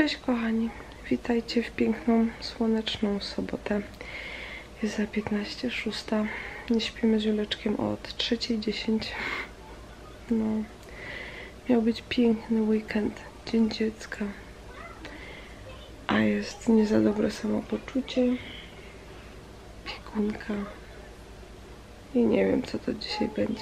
Cześć kochani, witajcie w piękną, słoneczną sobotę. Jest za 15:06. Nie śpimy z Juleczkiem od 3:10. No, miał być piękny weekend, Dzień Dziecka. A jest nie za dobre samopoczucie. Biegunka. I nie wiem, co to dzisiaj będzie.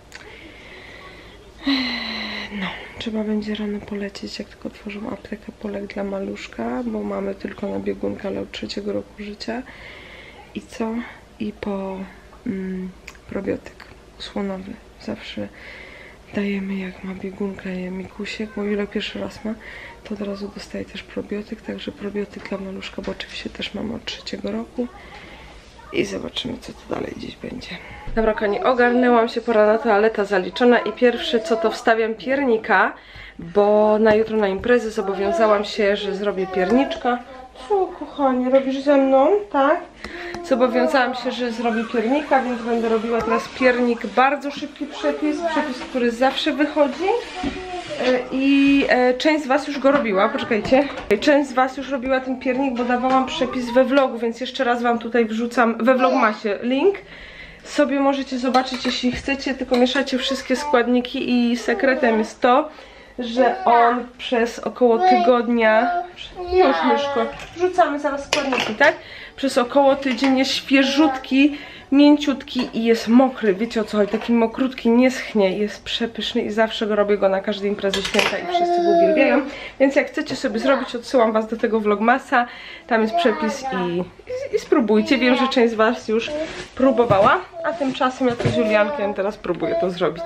No, trzeba będzie rano polecieć, jak tylko otworzą aptekę, polek dla maluszka, bo mamy tylko na biegunkę, ale od 3 roku życia. I co? I po probiotyk słonowy. Zawsze dajemy, jak ma biegunkę, je Mikusiek, bo Jula pierwszy raz ma, to od razu dostaje też probiotyk, także probiotyk dla maluszka, bo oczywiście też mamy od 3 roku. I zobaczymy, co to dalej dziś będzie. Dobra kochani, ogarnęłam się, pora na toaleta zaliczona i pierwsze co to wstawiam piernika, bo na jutro na imprezę zobowiązałam się, że zrobię pierniczka. Co kochanie, robisz ze mną? Tak? Zobowiązałam się, że zrobię piernika, więc będę robiła teraz piernik, bardzo szybki przepis, który zawsze wychodzi. I część z was już go robiła, poczekajcie. Część z was już robiła ten piernik, bo dawałam przepis we vlogu, więc jeszcze raz wam tutaj wrzucam we vlogmasie link. Sobie możecie zobaczyć, jeśli chcecie, tylko mieszacie wszystkie składniki i sekretem jest to, że on przez około tygodnia, już myszko, wrzucamy zaraz składniki, tak? Przez około tydzień jest świeżutki, mięciutki i jest mokry, wiecie o co chodzi, taki mokrutki, nie schnie, jest przepyszny i zawsze robię go na każdej imprezie święta i wszyscy go uwielbiają, więc jak chcecie sobie zrobić, odsyłam was do tego vlogmasa, tam jest przepis i spróbujcie, wiem, że część z was już próbowała, a tymczasem ja to z Juliankiem teraz próbuję to zrobić.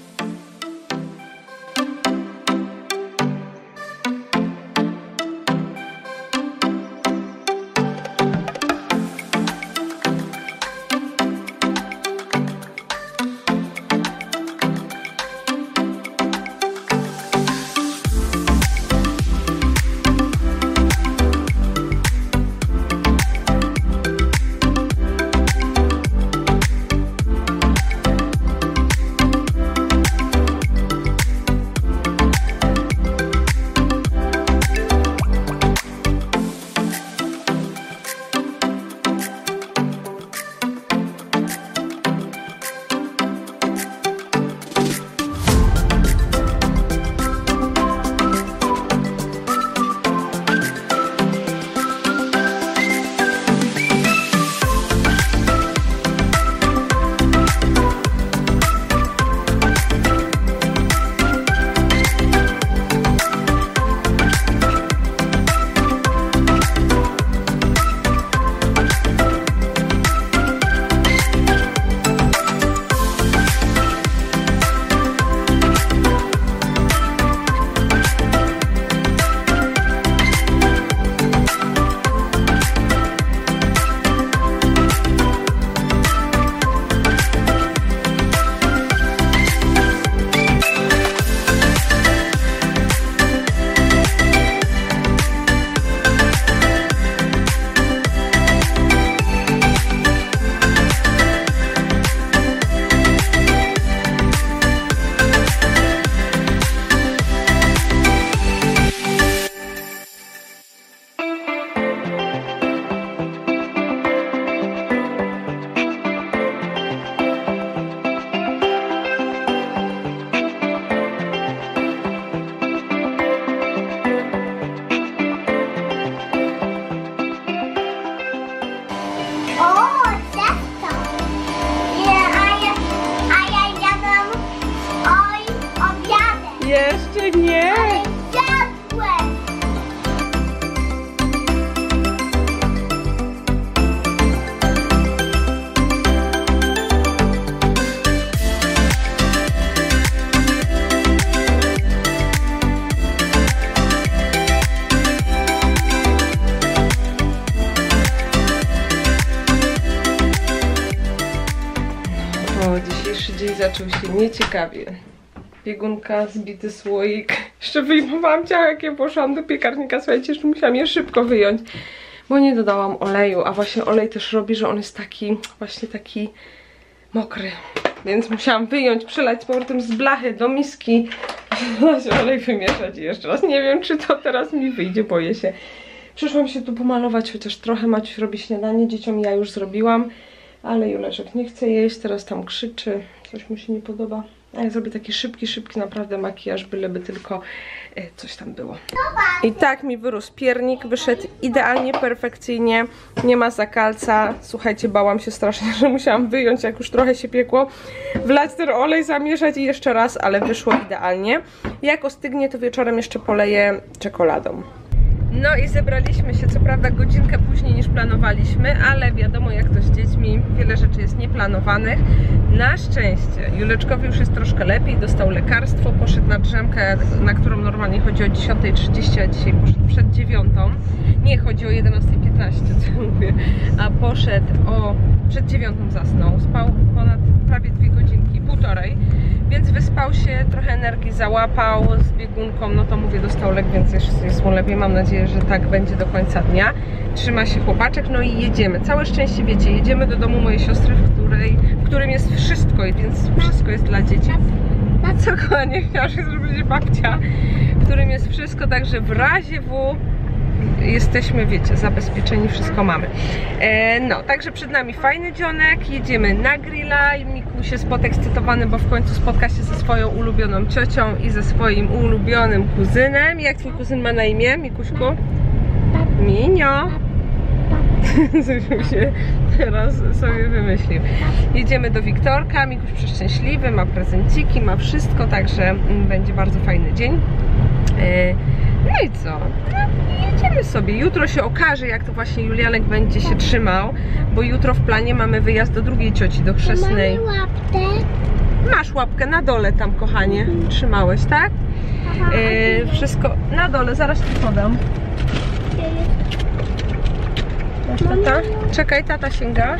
Jeszcze nie! Dzisiejszy dzień zaczął się nieciekawie. Biegunka, zbity słoik. Jeszcze wyjmowałam ciało, jak ja poszłam do piekarnika. Słuchajcie, jeszcze musiałam je szybko wyjąć, bo nie dodałam oleju. A właśnie olej też robi, że on jest taki, właśnie taki mokry. Więc musiałam wyjąć, przelać z powrotem z blachy do miski, olej wymieszać i jeszcze raz. Nie wiem, czy to teraz mi wyjdzie, boję się. Przyszłam się tu pomalować, chociaż trochę Maciuś robi śniadanie dzieciom, ja już zrobiłam. Ale Juleczek nie chce jeść, teraz tam krzyczy, coś mu się nie podoba. A ja zrobię taki szybki naprawdę makijaż, byleby tylko coś tam było. I tak mi wyrósł piernik, wyszedł idealnie, perfekcyjnie, nie ma zakalca. Słuchajcie, bałam się strasznie, że musiałam wyjąć, jak już trochę się piekło, wlać ten olej, zamieszać i jeszcze raz, ale wyszło idealnie. Jak ostygnie, to wieczorem jeszcze poleję czekoladą. No i zebraliśmy się, co prawda godzinkę później niż planowaliśmy, ale wiadomo jak to z dziećmi, wiele rzeczy jest nieplanowanych. Na szczęście Juleczkowi już jest troszkę lepiej, dostał lekarstwo, poszedł na drzemkę, na którą normalnie chodzi o 10:30, a dzisiaj poszedł przed 9. Nie, chodzi o 11:15, co ja mówię, a poszedł przed 9 zasnął, spał ponad prawie 2 godzinki, półtorej. Więc wyspał się, trochę energii załapał z biegunką, no to mówię, dostał lek, więc jest mu lepiej. Mam nadzieję, że tak będzie do końca dnia. Trzyma się chłopaczek, no i jedziemy. Całe szczęście, wiecie, jedziemy do domu mojej siostry, w którym jest wszystko, więc wszystko jest dla dzieci. Co kochanie, chciałam się zrobić babcia, w którym jest wszystko, także w razie W jesteśmy, wiecie, zabezpieczeni, wszystko mamy. No, także przed nami fajny dzionek, jedziemy na grilla i Mikuś jest podekscytowany, bo w końcu spotka się ze swoją ulubioną ciocią i ze swoim ulubionym kuzynem. Jak twój kuzyn ma na imię, Mikuśku? Minio. Coś się teraz sobie wymyślił. Jedziemy do Wiktorka, Mikuś przeszczęśliwy, ma prezenciki, ma wszystko, także będzie bardzo fajny dzień. No i co? No, jedziemy sobie. Jutro się okaże, jak to właśnie Julianek będzie się trzymał, bo jutro w planie mamy wyjazd do drugiej cioci, do chrzestnej. Mamy łapkę. Masz łapkę na dole tam, kochanie. Trzymałeś, tak? Wszystko na dole, zaraz ci podam. Masz tata? Czekaj, tata sięga.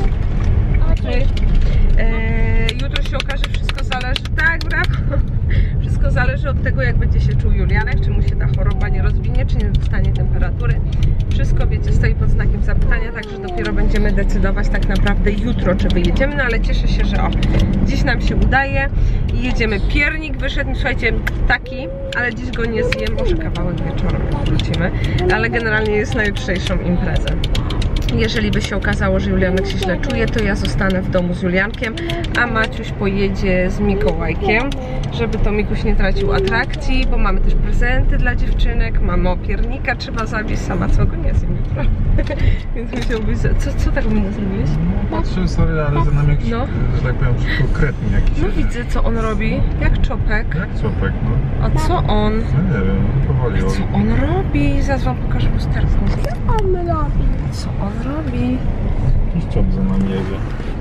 Jutro się okaże, wszystko zależy, tak, brawo. Wszystko zależy od tego, jak będzie się czuł Julianek, czy mu się ta choroba nie rozwinie, czy nie dostanie temperatury. Wszystko, wiecie, stoi pod znakiem zapytania, także dopiero będziemy decydować tak naprawdę jutro, czy wyjedziemy, no ale cieszę się, że dziś nam się udaje i jedziemy. Piernik wyszedł, słuchajcie, taki, ale dziś go nie zjem, może kawałek wieczorem wrócimy, ale generalnie jest na jutrzejszą imprezę. Jeżeli by się okazało, że Julianek się źle czuje, to ja zostanę w domu z Juliankiem, a Maciuś pojedzie z Mikołajkiem, żeby to Mikuś nie tracił atrakcji, bo mamy też prezenty dla dziewczynek, mamy piernika, trzeba zawieźć, sama co go nie zjem jutro. Więc musiałbyś... Co tak mnie zrobiłeś? Patrzę sobie, ale za nami jakiś, no, że tak powiem, konkretny jakiś. No widzę, co on robi, jak czopek. Jak czopek, no. A co on? No nie wiem, powoli. Co on robi? Zaraz wam pokażę lusterką. Co on robi? Co on robi? Jakiś czop za nami jedzie.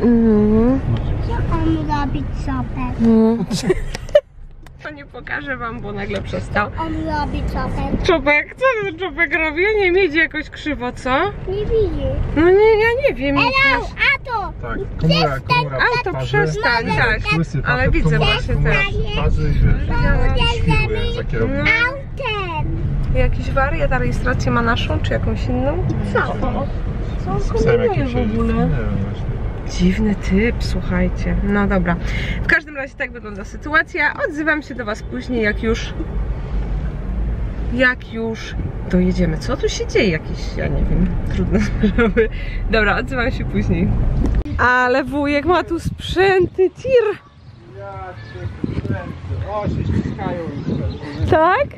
Co on robi, czopek? To nie pokażę wam, bo nagle przestał. On robi czopek. Czopek, co ten czopek robi? Ja nie wiem, jedzie jakoś krzywo, co? Nie widzi. No nie, ja nie wiem. Hello, Ato! Tak, komura Auto, przestań, tak. Łysy Ale facet, widzę komura, właśnie komura też. twarzy i wiesz, świruje za kierownicą. Autem! Jakiś wariat, a rejestrację ma naszą, czy jakąś inną? Co on Psem kombinuje jakimś w ogóle? Nie wiem właśnie. Dziwny typ, słuchajcie. No dobra. W każdym razie tak wygląda sytuacja. Odzywam się do was później, jak już dojedziemy. Co tu się dzieje? Jakieś, ja nie wiem, trudne sprawy. Dobra, odzywam się później. Ale wujek ma tu sprzęty, tir! O, się ściskają już. Tak?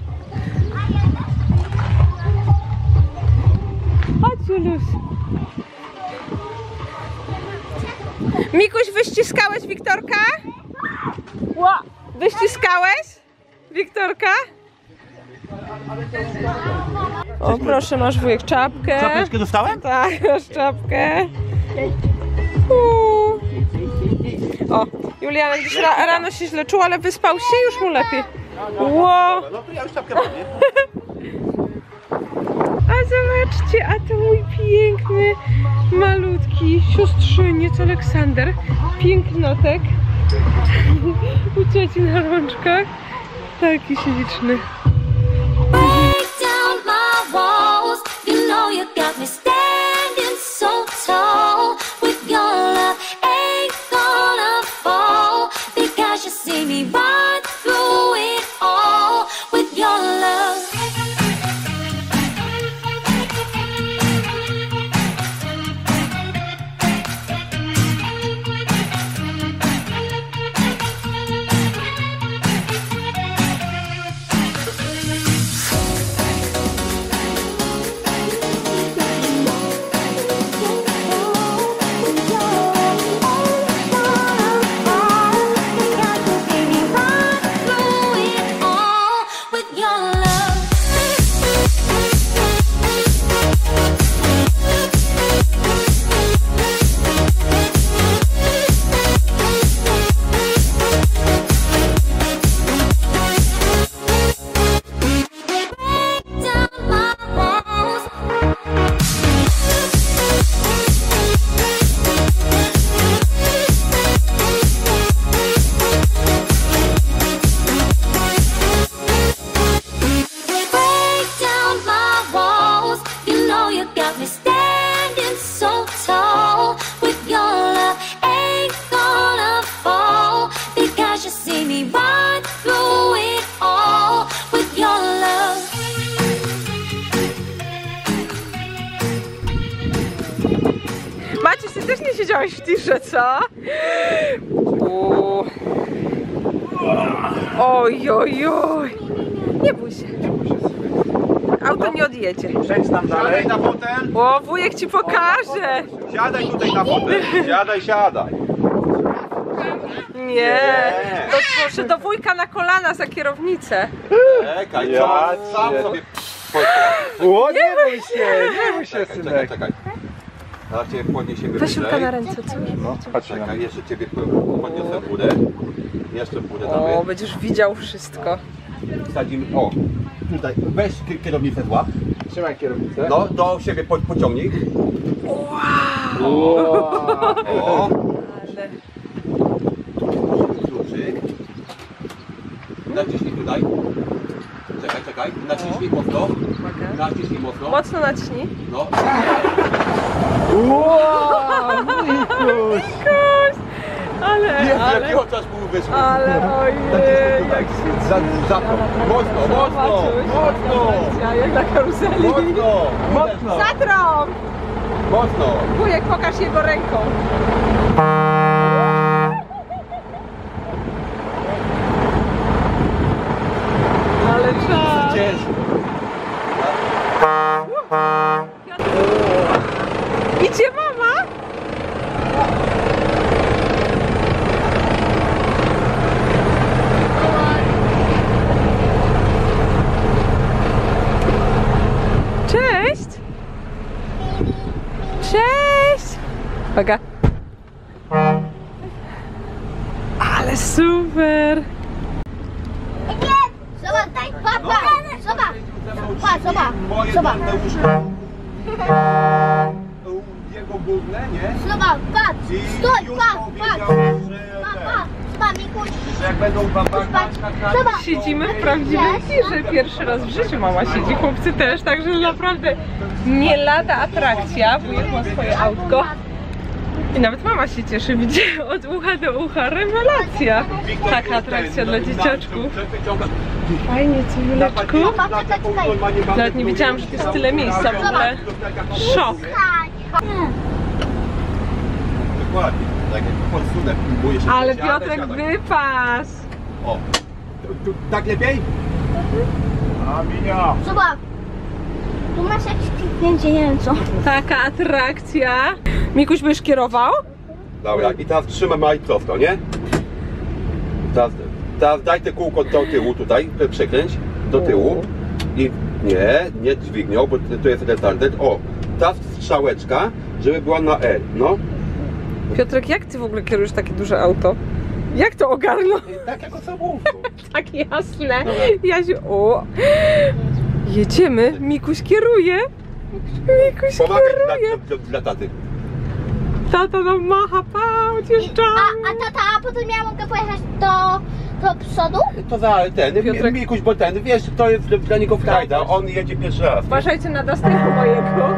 Chodź, Juluś. Mikuś, wyściskałeś Wiktorka? Wyściskałeś Wiktorka? O, proszę, masz wujek czapkę. Czapeczkę dostałem? Tak, masz czapkę. O, Julianek dziś rano się źle czuł, ale wyspał się, już mu lepiej. Ło! No to ja już czapkę mam, nie? A zobaczcie, a to mój piękny, malutki siostrzeniec Aleksander. Pięknotek. U cioci na rączkach. Taki śliczny. See me right through it. też nie siedziałeś w tirze, co? O. Oj, oj, oj. Nie bój się. Auto nie odjedzie. Przejdź tam dalej. Siadaj na fotel. O, wujek ci pokaże. Siadaj tutaj na fotel. Siadaj, siadaj. Nie. To proszę do wujka na kolana za kierownicę. Czekaj, Ja sam cię- sobie... O, nie bój się, Czekaj, synek. czekaj. Teraz cię podniesiemy Weź Julka na wyżej. ręce, co? No, patrz na Czekaj, jeszcze ciebie podniosę w górę. Jeszcze w górę O, damy. będziesz widział wszystko. Wsadzimy, o. Tutaj, weź kierownicę złap. Trzymaj kierownicę. No, do siebie pociągnij. Wow. O. Ale... Kluczyk. Naciśnij tutaj. Czekaj, czekaj. Naciśnij mocno. Uwaga. Naciśnij mocno. Mocno naciśnij. No. Wow, Mikuś. Ale, Jezu, ale, jaki chociaż był wyszły. ale, ojej, jak się Zapnął. Mocno, mocno, mocno. jak na karuzeli. Mocno. Mocno. Zatrąb! Mocno. Wujek, pokaż jego ręką. Ale czas. Ciężko. Idzie mama? Cześć! Cześć! Uwaga. Ale super! Zobacz, daj, papa. Zobacz. Patrz, zobacz. Moje Zobacz. dolne łóżko. Jego górne, nie? Zobacz, patrz. I Stój, już patrz, powiedział, patrz. że Papa, zobacz, Mikuś. że jak będą wam Patrz, zobacz. Siedzimy w prawdziwej tirze. Pierwszy raz w życiu mama siedzi, chłopcy też, także naprawdę nie lada atrakcja. Wujek ma swoje autko. I nawet mama się cieszy, widzę od ucha do ucha, rewelacja. Taka atrakcja dla dzieciaczków. Fajnie, co Juleczku? Nawet nie wiedziałam, że to jest tyle miejsca w ogóle. Szok. Dokładnie. Tak jak podsunę, próbuję się Ale siadać, Piotrek siadać. wypas. O. Tak lepiej? Aminia. Zobacz. Tu masz jakieś kliknięcie, nie wiem co. Taka atrakcja. Mikuś, byś kierował? Dobra, i teraz trzymaj majcowko, nie? Teraz daj te kółko do tyłu tutaj, przekręć do tyłu. I nie dźwignią, bo to jest retarded. O, teraz strzałeczka, żeby była na E, no. Piotrek, jak ty w ogóle kierujesz takie duże auto? Jak to ogarnął? Tak jako samolotą. Tak jasne. Jaziu, o. Jedziemy. Mikuś kieruje. Mikuś Pomagaj kieruje. dla taty. Tata nam macha, pa, odjeżdżamy. A tata, a potem ja mogę pojechać do przodu? To za ten, Piotrek. Mikuś, bo ten, wiesz, to jest dla niego frajda, on jedzie pierwszy raz. Uważajcie na dostępu mojego.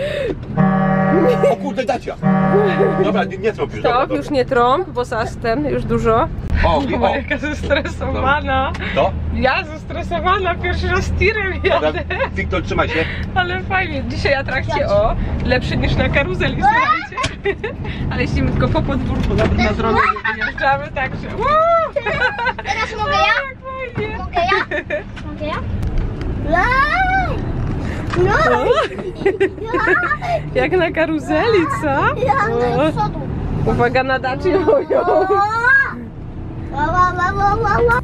O kurde, Dacia! Dobra, nie trąb już. Stop, już nie trąb, bo zasten, już dużo. O, Mama jaka zestresowana. To? Ja zestresowana, pierwszy raz tirem jadę. Wiktor, trzymaj się. Ale fajnie, dzisiaj atrakcje o, lepsze niż na karuzeli, słuchajcie. Ale jeździmy tylko po podwórku, nawet na drogę nie wyjeżdżamy, także Teraz mogę ja? fajnie. Mogę ja? Mogę ja? Laj! No! Jak na karuzeli, co? Ja do przodu. Uwaga na dacie moją. La, la, la, la, la, la.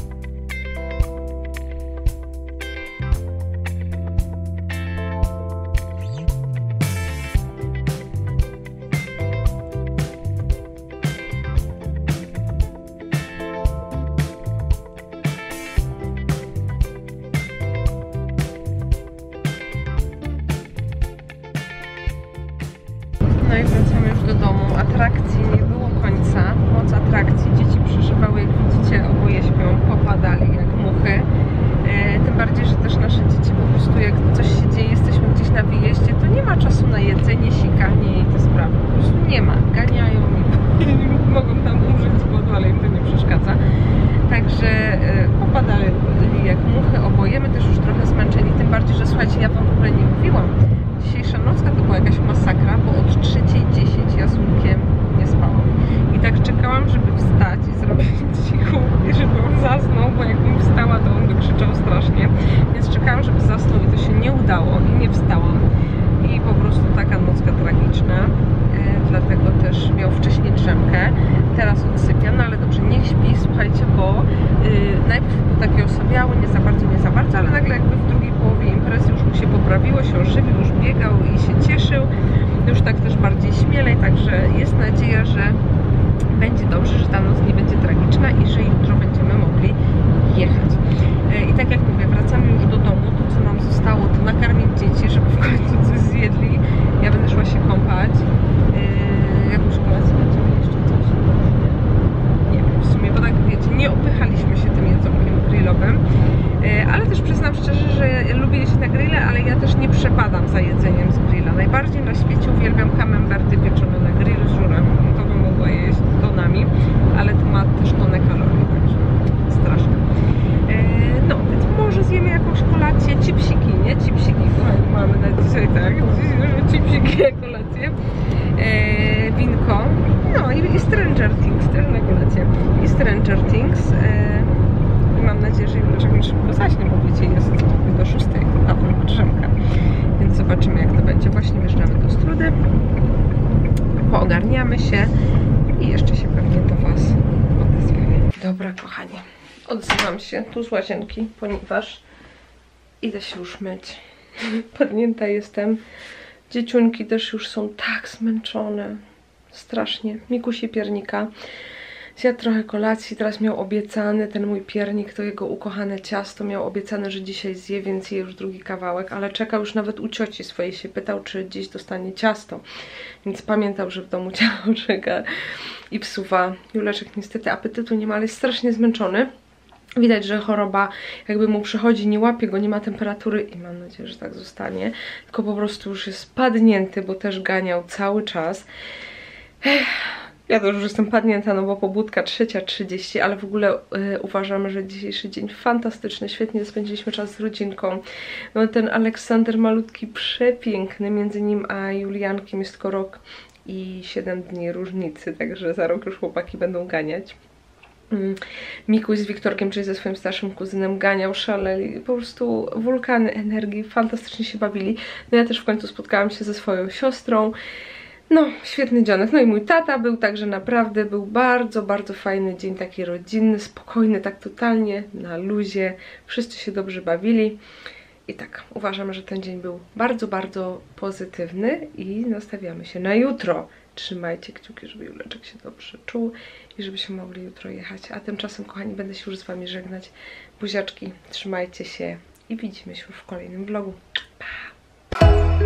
No i wracamy już do domu. Atrakcji nie było końca. Moc atrakcji. Dzieci przeżywały, jak widzicie, oboje śpią, popadali jak muchy. Tym bardziej, że też nasze dzieci po prostu jak coś się dzieje, jesteśmy gdzieś na wyjeździe, to nie ma czasu na jedzenie, sikanie i te sprawy. Po prostu nie ma. Ganiają i mogą tam umrzeć z głodu, ale im to nie przeszkadza. Także popadali jak muchy oboje. My też już trochę zmęczeni. Tym bardziej, że słuchajcie, ja wam w ogóle nie mówiłam. Dzisiejsza nocka to była jakaś masakra, bo od 3:10 ja z czekałam, żeby wstać i zrobić cichu i żeby on zasnął, bo jakbym wstała, to on by krzyczał strasznie. Więc czekałam, żeby zasnął i to się nie udało i nie wstałam. I po prostu taka nocka tragiczna. Dlatego też miał wcześniej drzemkę. Teraz odsypia, no ale dobrze, niech śpi, słuchajcie, bo najpierw był taki osobiały, nie za bardzo, ale nagle jakby w drugiej połowie imprezy już mu się poprawiło, się ożywił, już biegał i się cieszył. Już tak też bardziej śmielej, także jest nadzieja, że będzie dobrze, że ta noc nie będzie tragiczna i że jutro będziemy mogli jechać. I tak jak mówię, wracamy już do domu, to co nam zostało, to nakarmić dzieci, żeby w końcu coś zjedli. Ja będę szła się kąpać. Jakąś kolację będziemy jeszcze coś? Nie wiem w sumie, bo tak wiecie, nie opychaliśmy się tym jedzonkiem grillowym. Ale też przyznam szczerze, że lubię jeść na grille, ale ja też nie przepadam za jedzeniem z grilla. Najbardziej na świecie uwielbiam camemberty pieczone na grillu z żurem. To bym mogła jeść tonami, ale to ma też tonę kalorii, także straszne. No, więc może zjemy jakąś kolację, chipsiki, nie? Chipsiki, kochani, mamy na dzisiaj, tak? Chipsiki, kolację. Winko, no i Stranger Things też na kolację. I Stranger Things. Mam nadzieję, że Juleczek mi szybko zaśnie, bo wiecie, jest do 6, a tylko drzemka. Więc zobaczymy, jak to będzie. Właśnie wjeżdżamy do Strudy. Poogarniamy się i jeszcze się pewnie do Was odezwiemy. Dobra, kochani, odzywam się tu z łazienki, ponieważ idę się już myć. Padnięta jestem. Dzieciunki też już są tak zmęczone. Strasznie. Mikusi piernika. Zjadł trochę kolacji, teraz miał obiecany ten mój piernik, to jego ukochane ciasto, miał obiecane, że dzisiaj zje, więc je już drugi kawałek, ale czekał już nawet u cioci swojej, się pytał, czy dziś dostanie ciasto, więc pamiętał, że w domu ciało czeka i psuwa. Juleczek niestety apetytu nie ma, ale jest strasznie zmęczony. Widać, że choroba jakby mu przychodzi, nie łapie go, nie ma temperatury i mam nadzieję, że tak zostanie, tylko po prostu już jest padnięty, bo też ganiał cały czas. Ja też już jestem padnięta, no bo pobudka 3:30, ale w ogóle uważamy, że dzisiejszy dzień fantastyczny, świetnie spędziliśmy czas z rodzinką. No, ten Aleksander malutki, przepiękny, między nim a Juliankiem jest tylko rok i 7 dni różnicy, także za rok już chłopaki będą ganiać. Mikuś z Wiktorkiem, czyli ze swoim starszym kuzynem, ganiał, szaleli, po prostu wulkany energii, fantastycznie się bawili. No ja też w końcu spotkałam się ze swoją siostrą. No, świetny dzionek. No i mój tata był, także naprawdę był bardzo, bardzo fajny dzień, taki rodzinny, spokojny, tak totalnie na luzie. Wszyscy się dobrze bawili. I tak, uważam, że ten dzień był bardzo, bardzo pozytywny i nastawiamy się na jutro. Trzymajcie kciuki, żeby Juleczek się dobrze czuł i żebyśmy mogli jutro jechać. A tymczasem, kochani, będę się już z Wami żegnać. Buziaczki, trzymajcie się i widzimy się już w kolejnym vlogu. Pa!